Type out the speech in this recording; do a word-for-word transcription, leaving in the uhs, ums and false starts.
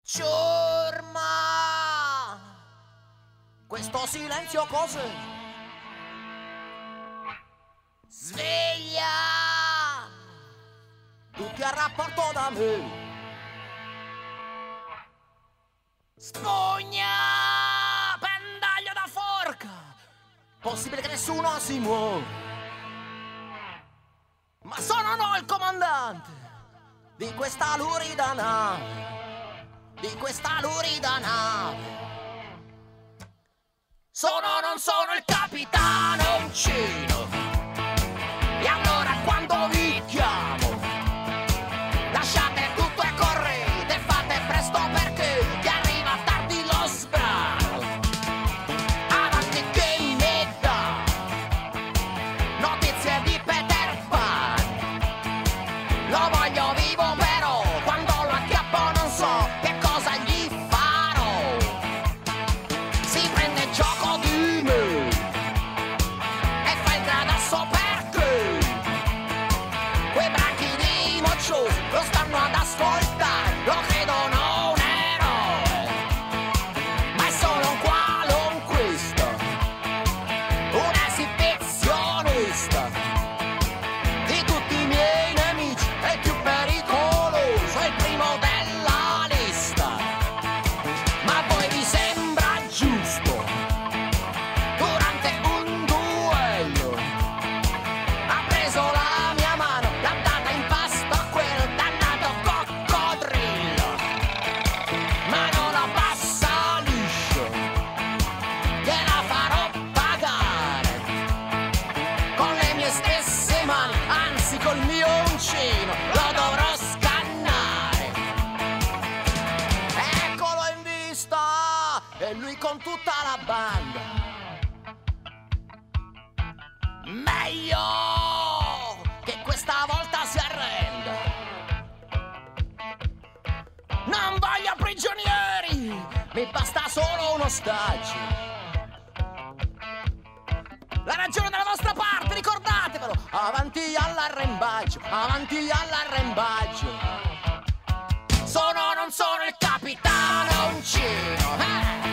Ciurma! Questo silenzio cos'è? Sveglia! Tutti a rapporto da me. Spugna! Pendaglio da forca! Possibile che nessuno si muova. Ma sono no il comandante di questa lurida nave. Di questa lurida nave. Sono o non sono il capitano uncino. E allora quando vi chiamo, lasciate tutto e correte, fate presto perché vi arriva tardi lo sbrano. Avanti che mi dà notizie di Peter Pan. Lo voglio vivo però quando lo acchiappo non so che cosa gli farò. Si prende gioco di me e fa il gradasso perché quei branchi di mocciosi lo stanno ad ascoltare, lo credono un eroe, ma è solo un qualunquista, un esibizionista. Di tutti i miei nemici è il più pericoloso, è il primo della lista. Ma a voi vi sembra giusto, durante un duello, ha preso la mia mano, l'ha data in pasto a quel dannato coccodrillo. Ma non abbassa liscio, gliela farò pagare con le mie stesse mani, anzi col mio uncino lo dovrò scannare. Eccolo in vista, e lui con tutta la banda. Meglio che questa volta si arrenda. Non voglio prigionieri, mi basta solo un ostaggio. La ragione della vostra parte, ricordatevelo. Avanti all'arrembaggio, avanti all'arrembaggio. Sono o non sono il capitano uncino, eh?